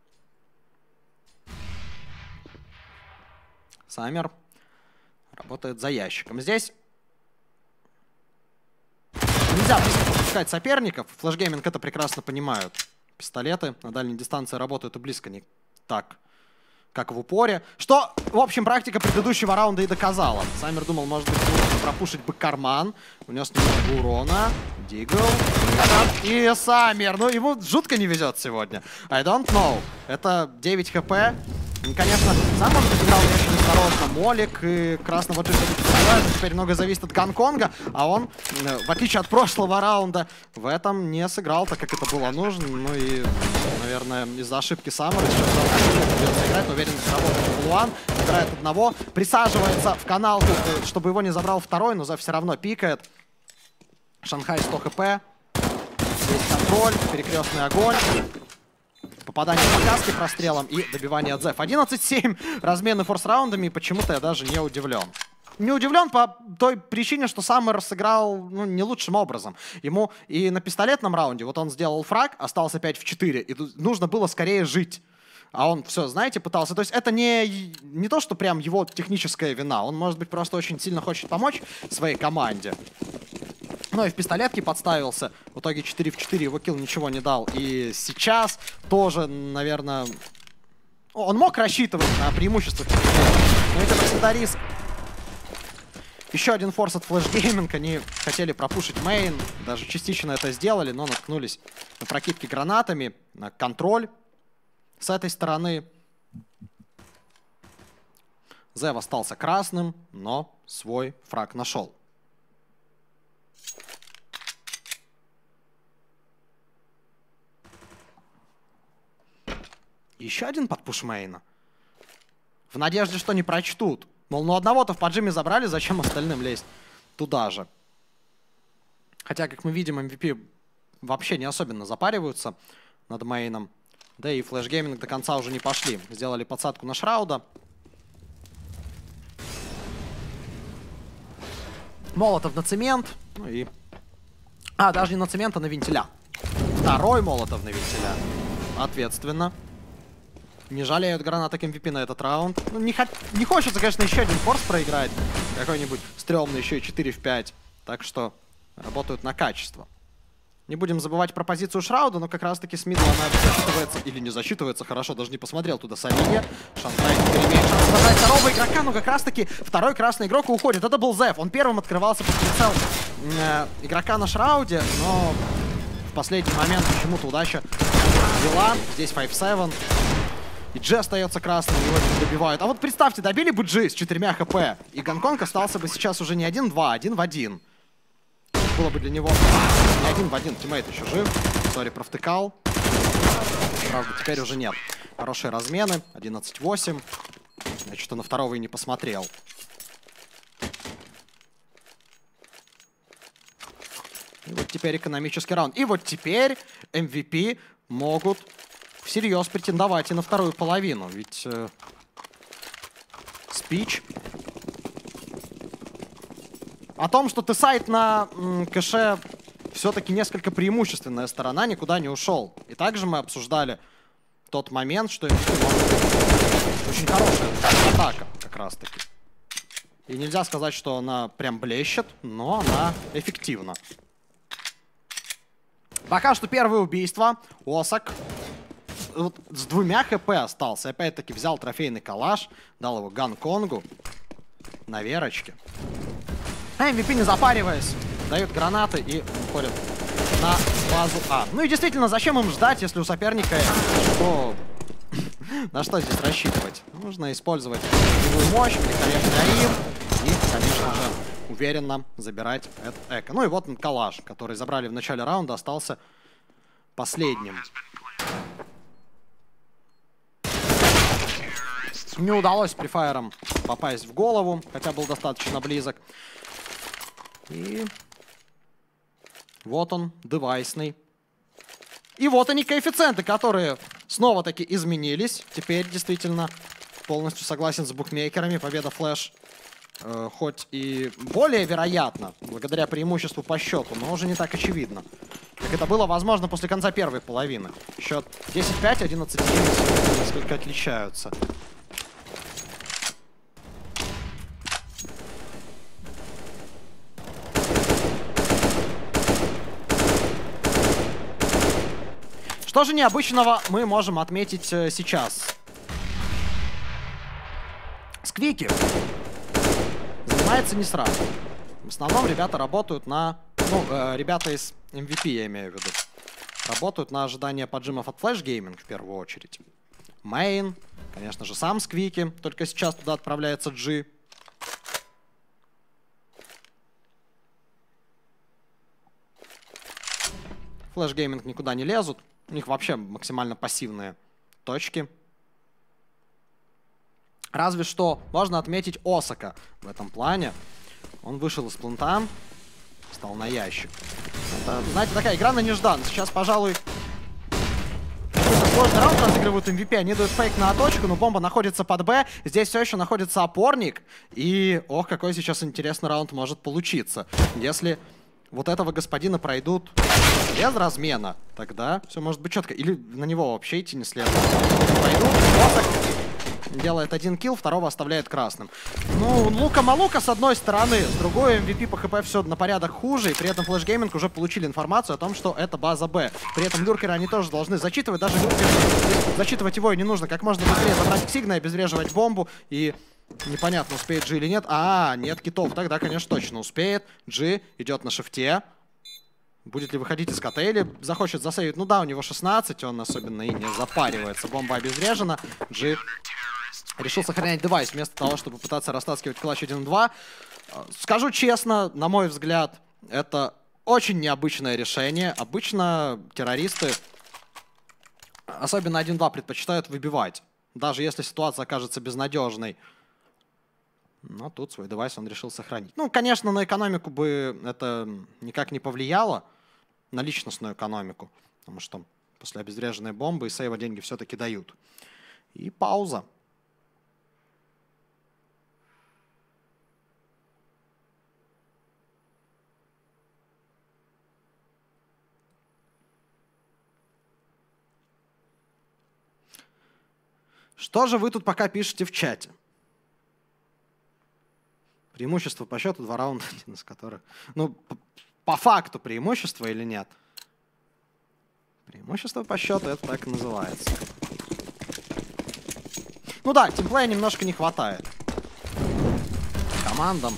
Саммер работает за ящиком. Здесь нельзя близко подпускать соперников. Flash Gaming это прекрасно понимают. Пистолеты на дальней дистанции работают и близко не так, как в упоре. Что, в общем, практика предыдущего раунда и доказала. Саммер думал, может быть, нужно пропушить бы карман. Унес немного урона. Дигл. И Саммер. Ну, ему жутко не везет сегодня. I don't know. Это девять хп. И, конечно, сам он играл очень осторожно. Молик и красного джиса теперь много зависит от Гонконга. А он, в отличие от прошлого раунда, в этом не сыграл так, как это было нужно. Ну и, наверное, из-за ошибки Саммера сейчас придется играть. Но уверен, сработает Луан. Играет одного. Присаживается в каналку, чтобы его не забрал второй. Но за все равно пикает. Шанхай сто хп. Здесь контроль. Перекрестный огонь. Попадание по каске прострелом и добивание от Зеф. одиннадцать семь. Размены форс-раундами. И почему-то я даже не удивлен. Не удивлен по той причине, что Саммер сыграл, ну, не лучшим образом. Ему и на пистолетном раунде, вот он сделал фраг, остался пять в четыре. И нужно было скорее жить. А он все, знаете, пытался. То есть это не, не то, что прям его техническая вина. Он, может быть, просто очень сильно хочет помочь своей команде. Ну и в пистолетке подставился. В итоге четыре в четыре, его килл ничего не дал. И сейчас тоже, наверное... Он мог рассчитывать на преимущество. Но это всегда риск. Еще один форс от Flash Gaming. Они хотели пропушить мейн. Даже частично это сделали, но наткнулись на прокидки гранатами, на контроль с этой стороны. Зев остался красным, но свой фраг нашел. Еще один подпуш мейна. В надежде, что не прочтут. Мол, ну одного-то в поджиме забрали, зачем остальным лезть туда же? Хотя, как мы видим, эм ви пи вообще не особенно запариваются над мейном. Да и Flash Gaming до конца уже не пошли. Сделали подсадку на Шрауда. Молотов на цемент. Ну и... А, даже не на цемент, а на вентиля. Второй Молотов на вентиля. Ответственно. Не жалеют гранаты эм ви пи на этот раунд. Ну, не, хо не хочется, конечно, еще один форс проиграть. Какой-нибудь стрёмный еще и четыре в пять. Так что работают на качество. Не будем забывать про позицию Шрауда, но как раз-таки с мидла она засчитывается или не засчитывается. Хорошо, даже не посмотрел туда Савинья. Шанхай теперь имеет шанс нажать второго игрока, но как раз-таки второй красный игрок уходит. Это был Зев. Он первым открывался под прицел э, игрока на Шрауде, но в последний момент почему-то удача вела. Здесь пять семь. И Джи остается красным, его не добивают. А вот представьте, добили бы Джи с четырьмя хп, и Гонконг остался бы сейчас уже не один-два, а один в один. Было бы для него не один в один. Тиммейт еще жив. Сори, провтыкал. Правда, теперь уже нет. Хорошие размены. одиннадцать восемь. Значит, он на второго и не посмотрел. И вот теперь экономический раунд. И вот теперь эм ви пи могут всерьез претендовать и на вторую половину. Ведь э, Спич о том, что T-сайт на м, кэше все-таки несколько преимущественная сторона, никуда не ушел. И также мы обсуждали тот момент, что эм ви пи может быть очень хорошая атака как раз-таки. И нельзя сказать, что она прям блещет, но она эффективна. Пока что первое убийство. Осак вот с двумя хп остался. Опять-таки взял трофейный калаш, дал его Гонконгу на верочке. А эм ви пи, не запариваясь, дают гранаты и уходят на базу А. Ну и действительно, зачем им ждать, если у соперника что... на что здесь рассчитывать? Нужно использовать живую мощь, великолепный АИМ и, конечно же, уверенно забирать этот эко. Ну и вот он калаш, который забрали в начале раунда, остался последним. Не удалось префайром попасть в голову, хотя был достаточно близок. И вот он, девайсный. И вот они, коэффициенты, которые снова-таки изменились. Теперь действительно полностью согласен с букмекерами. Победа Флэш э, хоть и более вероятна, благодаря преимуществу по счету, но уже не так очевидно, как это было возможно после конца первой половины. Счет десять пять, одиннадцать девять несколько отличаются. Что же необычного мы можем отметить э, сейчас? Сквики занимается не сразу. В основном ребята работают на... Ну, э, ребята из эм ви пи, я имею в виду. Работают на ожидание поджимов от Flash Gaming в первую очередь. Мейн, конечно же, сам Сквики. Только сейчас туда отправляется Джи. Flash Gaming никуда не лезут. У них вообще максимально пассивные точки. Разве что можно отметить Осака в этом плане. Он вышел из плента, стал на ящик. Это, знаете, такая игра на неждан. Сейчас, пожалуй, сложный раунд разыгрывают эм ви пи. Они дают фейк на точку, но бомба находится под Б. Здесь все еще находится опорник. И, ох, какой сейчас интересный раунд может получиться. Если вот этого господина пройдут без размена, тогда все может быть четко. Или на него вообще идти не следует. Пройдут, Осак делает один килл, второго оставляет красным. Ну, Лука-Малука с одной стороны, с другой эм ви пи по хп все на порядок хуже, и при этом Flash Gaming уже получили информацию о том, что это база Б. При этом люркеры они тоже должны зачитывать, даже люркеры, зачитывать его и не нужно. Как можно быстрее забрать Ксигна и обезвреживать бомбу, и непонятно, успеет Джи или нет. А, нет китов, тогда, конечно, точно успеет. Джи идет на шифте. Будет ли выходить из КТ или захочет засейвить? Ну да, у него шестнадцать, он особенно и не запаривается. Бомба обезврежена. Джи решил сохранять девайс вместо того, чтобы пытаться растаскивать клатч один-два. Скажу честно, на мой взгляд, это очень необычное решение. Обычно террористы, особенно один-два, предпочитают выбивать, даже если ситуация окажется безнадежной. Но тут свой девайс он решил сохранить. Ну, конечно, на экономику бы это никак не повлияло, на личностную экономику, потому что после обезвреженной бомбы и сейва деньги все-таки дают. И пауза. Что же вы тут пока пишете в чате? Преимущество по счету, два раунда, один из которых... Ну, по, по факту преимущество или нет? Преимущество по счету, это так и называется. Ну да, тимплея немножко не хватает. Командам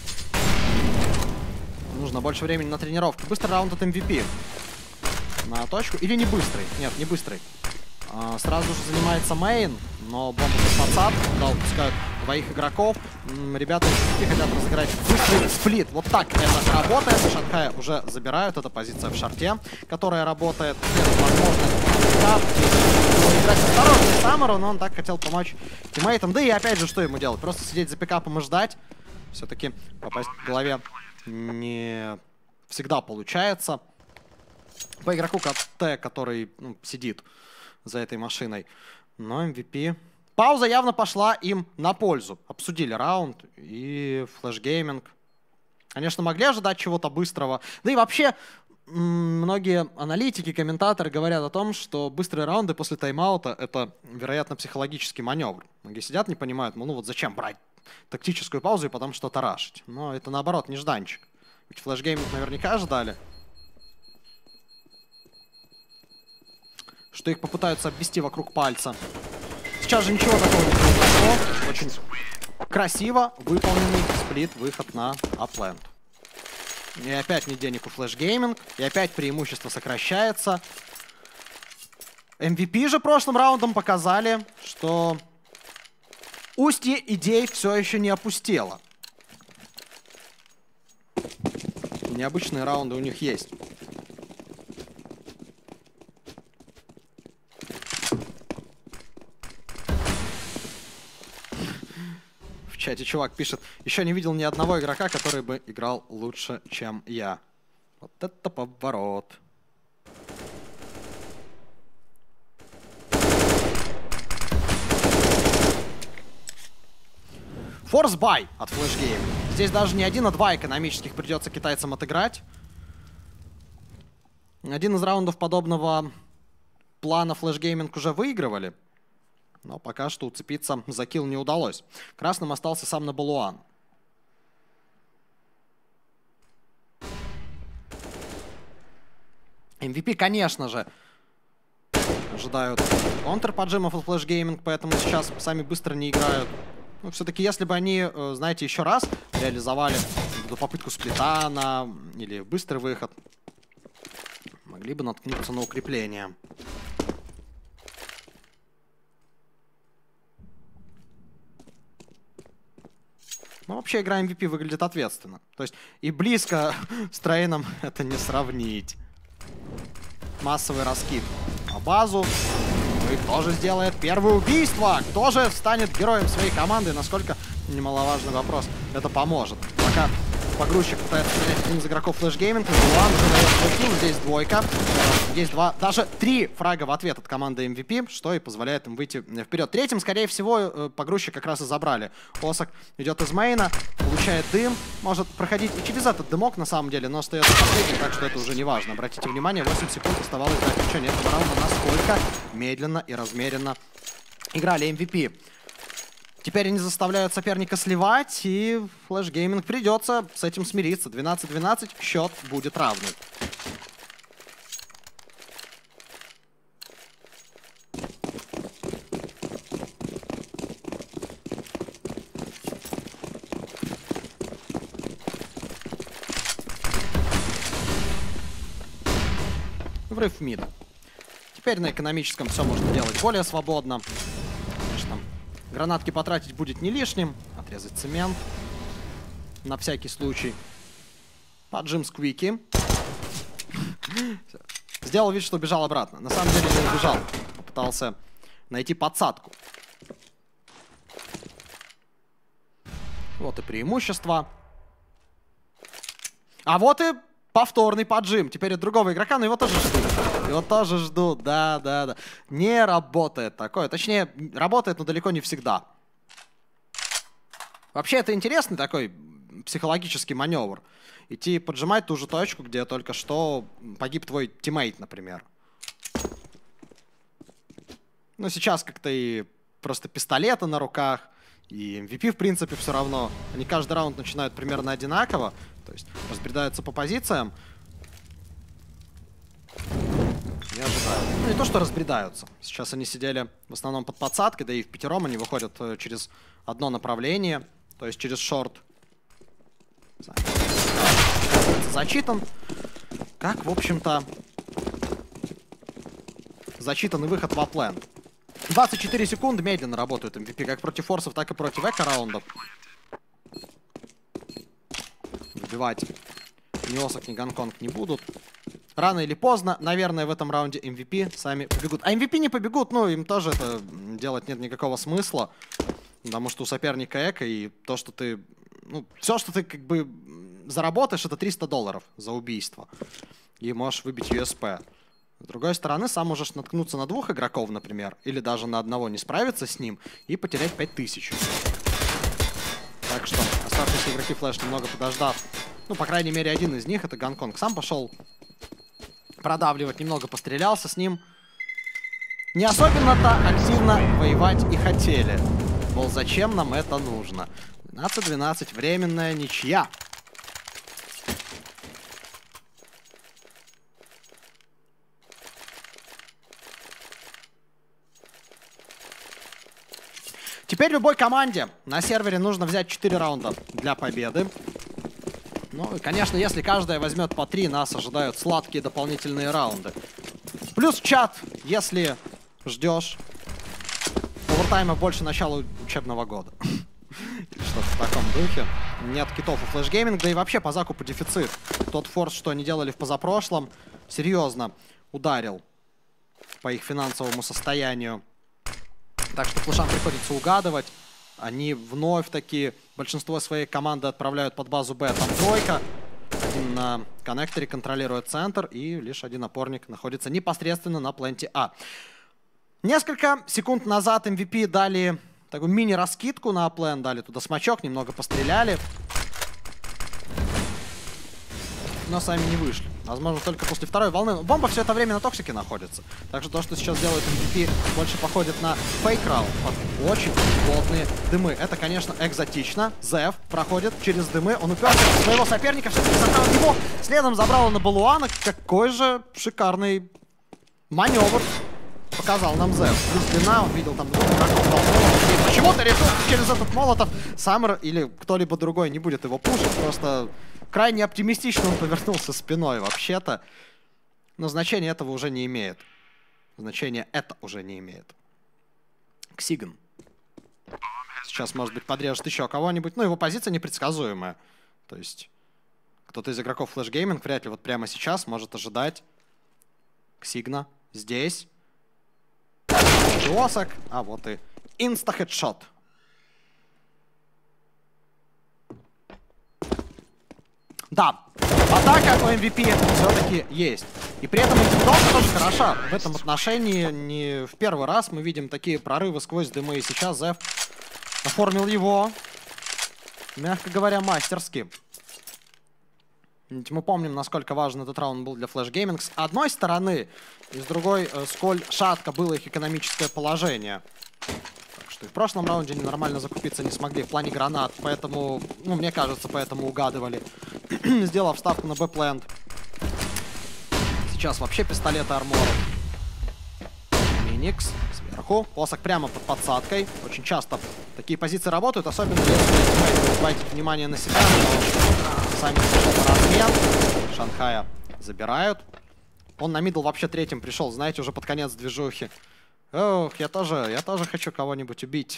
нужно больше времени на тренировку. Быстрый раунд от эм ви пи. На точку. Или не быстрый? Нет, не быстрый. А, сразу же занимается мейн, но бомба под подсадку, туда выпускают двоих игроков. М, ребята хотят разыграть быстрый сплит. Вот так это работает. Шанхай уже забирают. Это позиция в шарте, которая работает. Нет возможности играть осторожно Саммеру, но он так хотел помочь тиммейтам. Да и опять же, что ему делать? Просто сидеть за пикапом и ждать. Все-таки попасть в голове не всегда получается. По игроку КТ, который ну, сидит за этой машиной. Но эм ви пи... Пауза явно пошла им на пользу. Обсудили раунд и Flash Gaming. Конечно, могли ожидать чего-то быстрого. Да и вообще, многие аналитики, комментаторы говорят о том, что быстрые раунды после тайм-аута — это, вероятно, психологический маневр. Многие сидят, не понимают, ну, ну вот зачем брать тактическую паузу и потом что-то рашить. Но это, наоборот, нежданчик. Ведь Flash Gaming наверняка ожидали, что их попытаются обвести вокруг пальца. Сейчас же ничего такого не произошло. Очень красиво выполненный сплит-выход на апленд. И опять не денег у Flash Gaming. И опять преимущество сокращается. эм ви пи же прошлым раундом показали, что устье идей все еще не опустело. Необычные раунды у них есть. В чате чувак пишет: еще не видел ни одного игрока, который бы играл лучше, чем я. Вот это поворот. Форс-бай от Flash Gaming. Здесь даже не один, а два экономических придется китайцам отыграть. Один из раундов подобного плана Flash Gaming уже выигрывали. Но пока что уцепиться за килл не удалось. Красным остался сам Набалуан. эм ви пи, конечно же, ожидают контрподжимов от Flash Gaming, поэтому сейчас сами быстро не играют. Ну, все-таки, если бы они, знаете, еще раз реализовали попытку сплита на... или быстрый выход, могли бы наткнуться на укрепление. Ну, вообще, игра эм ви пи выглядит ответственно. То есть и близко с Трейном это не сравнить. Массовый раскид на базу. И кто же сделает первое убийство? Кто же станет героем своей команды? Насколько, немаловажный вопрос, это поможет. Пока погрузчик пытается снять один из игроков Flash Gaming, Набалуан уже дает свой килл. Здесь двойка. Есть два, даже три фрага в ответ от команды эм ви пи, что и позволяет им выйти вперед. Третьим, скорее всего, погрузчик как раз и забрали. Осак идет из мейна, получает дым, может проходить и через этот дымок на самом деле, но остается последним, так что это уже не важно. Обратите внимание, восемь секунд оставалось до окончания этого раунда, насколько медленно и размеренно играли эм ви пи. Теперь они заставляют соперника сливать, и Flash Gaming придется с этим смириться. двенадцать двенадцать, счет будет равный. Врыв в мид. Теперь на экономическом все можно делать более свободно. Конечно, гранатки потратить будет не лишним. Отрезать цемент. На всякий случай. Поджим сквики. Сделал вид, что убежал обратно. На самом деле не убежал. Попытался найти подсадку. Вот и преимущество. А вот и повторный поджим. Теперь от другого игрока, но его тоже ждут. Его тоже ждут, да, да, да. Не работает такое. Точнее, работает, но далеко не всегда. Вообще, это интересный такой психологический маневр. Идти поджимать ту же точку, где только что погиб твой тиммейт, например. Ну, сейчас как-то и просто пистолеты на руках. И эм ви пи, в принципе, все равно. Они каждый раунд начинают примерно одинаково. То есть разбредаются по позициям. Не ожидаю. Ну, не то, что разбредаются. Сейчас они сидели в основном под подсадкой, да и в пятером они выходят через одно направление. То есть через шорт. Зачитан. Как, в общем-то, зачитанный выход в аплен. двадцать четыре секунды медленно работают эм ви пи, как против форсов, так и против эко-раундов. Выбивать ни Осак, ни Гонконг не будут. Рано или поздно, наверное, в этом раунде эм ви пи сами побегут. А эм ви пи не побегут, ну, им тоже это делать нет никакого смысла. Потому что у соперника эко, и то, что ты... Ну, все, что ты как бы заработаешь, это триста долларов за убийство. И можешь выбить ю эс пи. С другой стороны, сам можешь наткнуться на двух игроков, например, или даже на одного, не справиться с ним и потерять пять тысяч. Так что оставшиеся игроки Флэш, немного подождав, ну, по крайней мере, один из них, это Гонконг, сам пошел продавливать, немного пострелялся с ним. Не особенно-то активно воевать и хотели. Мол, зачем нам это нужно? двенадцать двенадцать, временная ничья. Теперь любой команде на сервере нужно взять четыре раунда для победы. Ну и, конечно, если каждая возьмет по три, нас ожидают сладкие дополнительные раунды. Плюс чат, если ждешь овертайма больше начала учебного года. Или что-то в таком духе. Нет китов у Flash Gaming, да и вообще по закупу дефицит. Тот форс, что они делали в позапрошлом, серьезно ударил по их финансовому состоянию. Так что флешам приходится угадывать. Они вновь таки большинство своей команды отправляют под базу Б. Там тройка. Один на коннекторе контролирует центр. И лишь один опорник находится непосредственно на пленте А. Несколько секунд назад эм ви пи дали такую мини-раскидку на А-плен. Дали туда смачок, немного постреляли. Но сами не вышли. Возможно, только после второй волны. Бомба все это время на токсике находится. Так что то, что сейчас делает эм ви пи, больше походит на фейк-раунд. Под очень плотные дымы. Это, конечно, экзотично. Зев проходит через дымы. Он уперся в своего соперника. Все-таки забрал его. Следом забрал на Балуана. Какой же шикарный маневр показал нам Зев. Плюс длина. Он видел там двух игроков. И почему-то решил через этот молотов Саммер или кто-либо другой не будет его пушить. Просто... Крайне оптимистично он повернулся спиной вообще-то. Но значение этого уже не имеет. Значение это уже не имеет. Ксиган. Сейчас, может быть, подрежет еще кого-нибудь. Ну, его позиция непредсказуемая. То есть, кто-то из игроков Flash Gaming вряд ли вот прямо сейчас может ожидать Ксигна здесь. Осак. А вот и инста-хедшот. Да, атака у эм ви пи все-таки есть. И при этом индивидуалка тоже хороша. В этом отношении не в первый раз мы видим такие прорывы сквозь дымы. И сейчас Зев оформил его, мягко говоря, мастерски. Ведь мы помним, насколько важен этот раунд был для Flash Gaming. С одной стороны, и с другой, сколь шатко было их экономическое положение. Что и в прошлом раунде они нормально закупиться не смогли в плане гранат, поэтому, ну, мне кажется, поэтому угадывали, сделав ставку на Б-плент. Сейчас вообще пистолеты армора. Миникс сверху, Осак прямо под подсадкой. Очень часто такие позиции работают, особенно если хватит внимание на себя, но сами на размен. Шанхая забирают. Он на мидл вообще третьим пришел, знаете, уже под конец движухи. Ох, я тоже, я тоже хочу кого-нибудь убить.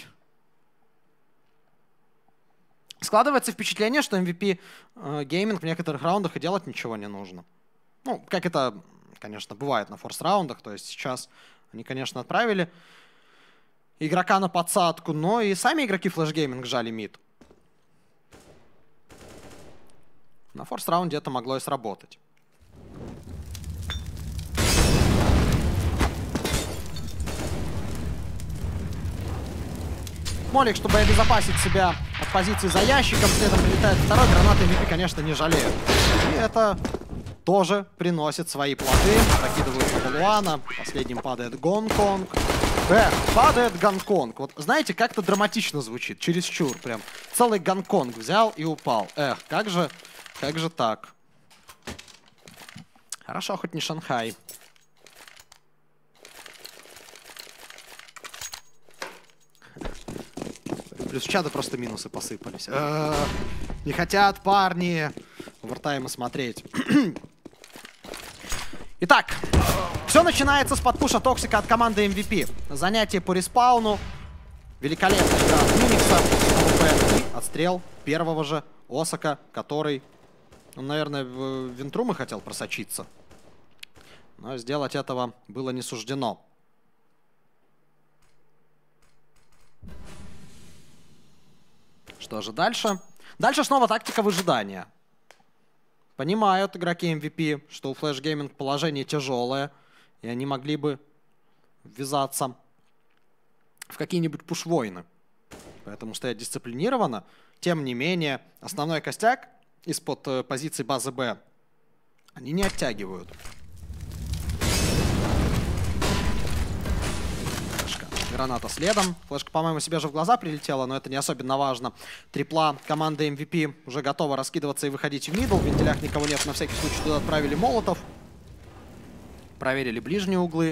Складывается впечатление, что эм ви пи э, гейминг в некоторых раундах и делать ничего не нужно. Ну, как это, конечно, бывает на форс-раундах. То есть сейчас они, конечно, отправили игрока на подсадку, но и сами игроки Flash Gaming жали мид. На форс-раунде это могло и сработать. Молик, чтобы обезопасить себя от позиции за ящиком, следом прилетает второй, гранаты эм ви пи, конечно, не жалеют. И это тоже приносит свои плоды. Закидывают на Балуана, последним падает Гонконг. Эх, падает Гонконг. Вот знаете, как-то драматично звучит, чересчур прям. Целый Гонконг взял и упал. Эх, как же, как же так? Хорошо, хоть не Шанхай. Плюс в чада просто минусы посыпались. Э-э-э, не хотят парни овертаймы смотреть. Итак, все начинается с подпуша Токсика от команды эм ви пи. Занятие по респауну. Великолепная игра от Миникса. И отстрел первого же Осака, который, ну, наверное, в Вентрумы хотел просочиться. Но сделать этого было не суждено. Что же дальше? Дальше снова тактика выжидания. Понимают игроки эм ви пи, что у Flash Gaming положение тяжелое, и они могли бы ввязаться в какие-нибудь пуш-войны. Поэтому стоят дисциплинированно. Тем не менее, основной костяк из-под э, позиции базы Б они не оттягивают. Флешка. Граната следом. Флешка, по-моему, себе же в глаза прилетела, но это не особенно важно. Трипла команды эм ви пи уже готова раскидываться и выходить в мидл. В вентилях никого нет, на всякий случай туда отправили молотов. Проверили ближние углы.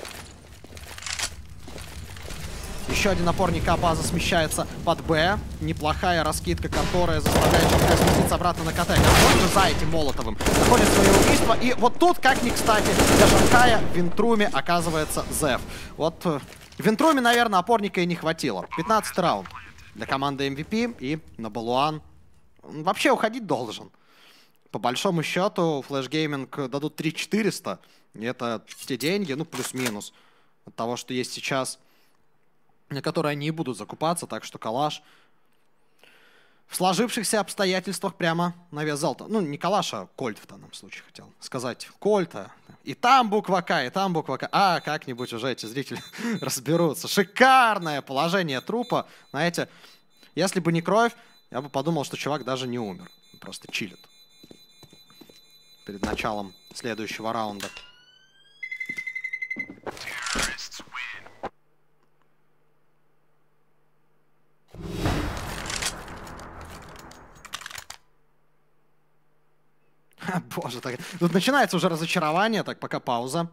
Еще один опорник А, база смещается под Б. Неплохая раскидка, которая заставляет Шанхай спуститься обратно на КТ. Он же за этим Молотовым находит свое убийство. И вот тут, как ни кстати, для Шанхая в Вентруме оказывается Зев. Вот в Вентруме, наверное, опорника и не хватило. пятнадцатый раунд для команды эм ви пи. И на Балуан вообще уходить должен. По большому счету, Flash Gaming дадут три четыреста. И это те деньги, ну, плюс-минус от того, что есть сейчас, на которые они и будут закупаться, так что калаш в сложившихся обстоятельствах прямо на вес золота. Ну, не калаш, а кольт в данном случае хотел сказать. Кольта. И там буква К, и там буква К. А, как-нибудь уже эти зрители разберутся. Шикарное положение трупа. Знаете, если бы не кровь, я бы подумал, что чувак даже не умер. Просто чилит. Перед началом следующего раунда. Боже, так... тут начинается уже разочарование. Так, пока пауза.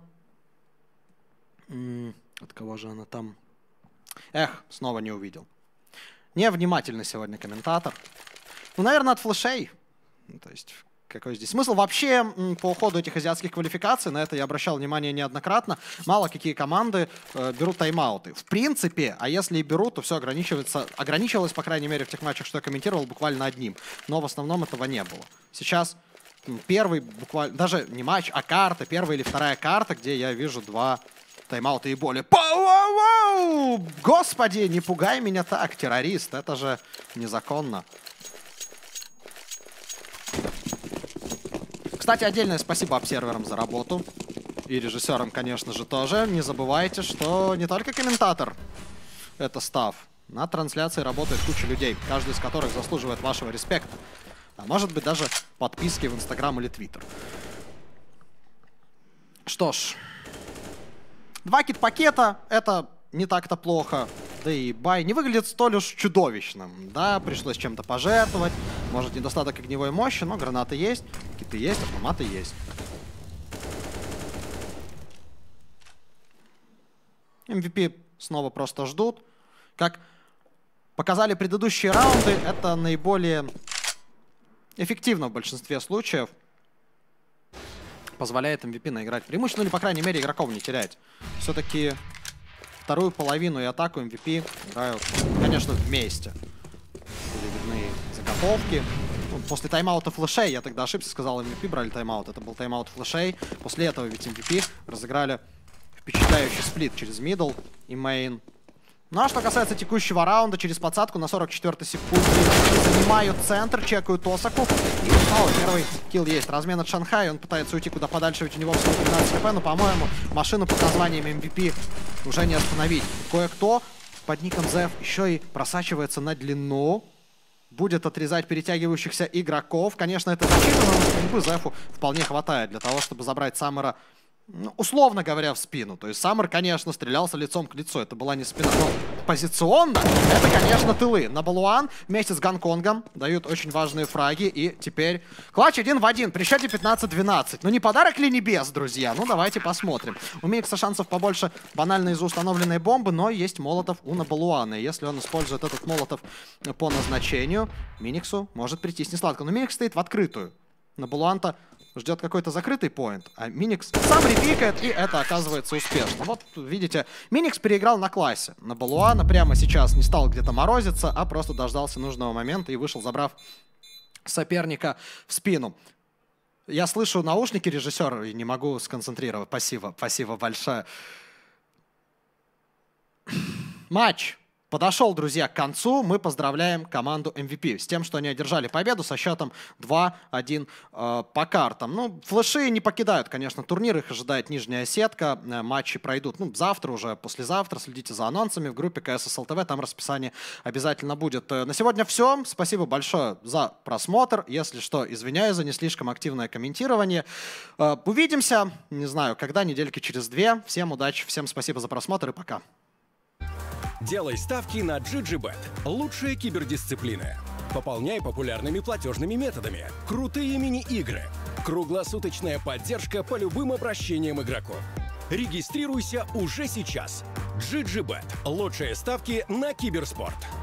М-м, от кого же она там? Эх, снова не увидел. Невнимательный сегодня комментатор. Ну, наверное, от флешей. То есть, какой здесь смысл? Вообще, по ходу этих азиатских квалификаций, на это я обращал внимание неоднократно, мало какие команды э, берут тайм-ауты. В принципе, а если и берут, то все ограничивается, ограничивалось, по крайней мере, в тех матчах, что я комментировал, буквально одним. Но в основном этого не было. Сейчас первый, буквально, даже не матч, а карта, первая или вторая карта, где я вижу два тайм-аута и более. Пау-вау-вау! Господи, не пугай меня так, террорист, это же незаконно. Кстати, отдельное спасибо обсерверам за работу. И режиссерам, конечно же, тоже. Не забывайте, что не только комментатор — это став. На трансляции работает куча людей, каждый из которых заслуживает вашего респекта. А может быть, даже подписки в Инстаграм или Твиттер. Что ж. Два кит-пакета — это не так-то плохо. Да и бай не выглядит столь уж чудовищным. Да, пришлось чем-то пожертвовать. Может, недостаток огневой мощи, но гранаты есть, киты есть, автоматы есть. эм ви пи снова просто ждут. Как показали предыдущие раунды, это наиболее эффективно в большинстве случаев. Позволяет эм ви пи наиграть преимущественно, ну или, по крайней мере, игроков не терять. Все-таки вторую половину и атаку эм ви пи играют, конечно, вместе. Были видны заготовки. Ну, после тайм-аута флешей, я тогда ошибся, сказал, эм ви пи брали тайм-аут. Это был тайм-аут флешей. После этого ведь эм ви пи разыграли впечатляющий сплит через мидл и мейн. Ну а что касается текущего раунда, через подсадку на сорок четвёртой секунде занимают центр, чекают Осаку. И о, первый килл есть. Размен от Шанхая, он пытается уйти куда подальше, ведь у него всего тринадцать хп, но, по-моему, машину под названием эм ви пи уже не остановить. Кое-кто под ником Зев еще и просачивается на длину. Будет отрезать перетягивающихся игроков. Конечно, это защита, но стрельбы Зефу вполне хватает для того, чтобы забрать Саммера, ну, условно говоря, в спину. То есть Саммер, конечно, стрелялся лицом к лицу. Это была не спина. Но позиционно это, конечно, тылы. На Балуан вместе с Гонконгом дают очень важные фраги. И теперь клатч один в один при счете пятнадцать двенадцать. Ну не подарок ли небес, друзья? Ну давайте посмотрим. У Миникса шансов побольше банально из-за установленной бомбы, но есть молотов у Набалуана. И если он использует этот молотов по назначению, Миниксу может прийти с несладко. Но Миникс стоит в открытую. Набалуан-то ждет какой-то закрытый поинт, а Миникс сам репикает, и это оказывается успешно. Вот, видите, Миникс переиграл на классе. На Балуана прямо сейчас не стал где-то морозиться, а просто дождался нужного момента и вышел, забрав соперника в спину. Я слышу наушники режиссера и не могу сконцентрировать. Спасибо, спасибо большое. Матч подошел, друзья, к концу. Мы поздравляем команду эм ви пи с тем, что они одержали победу со счетом два один э, по картам. Ну, флеши не покидают, конечно, турнир. Их ожидает нижняя сетка. Э, матчи пройдут ну, завтра уже, послезавтра. Следите за анонсами в группе ка эс эс эл тэ вэ. Там расписание обязательно будет. Э, на сегодня все. Спасибо большое за просмотр. Если что, извиняюсь за не слишком активное комментирование. Э, увидимся, не знаю, когда, недельки через две. Всем удачи, всем спасибо за просмотр и пока. Делай ставки на джи джи бет. Лучшие кибердисциплины. Пополняй популярными платежными методами. Крутые мини-игры. Круглосуточная поддержка по любым обращениям игроков. Регистрируйся уже сейчас. джи джи бет. Лучшие ставки на киберспорт.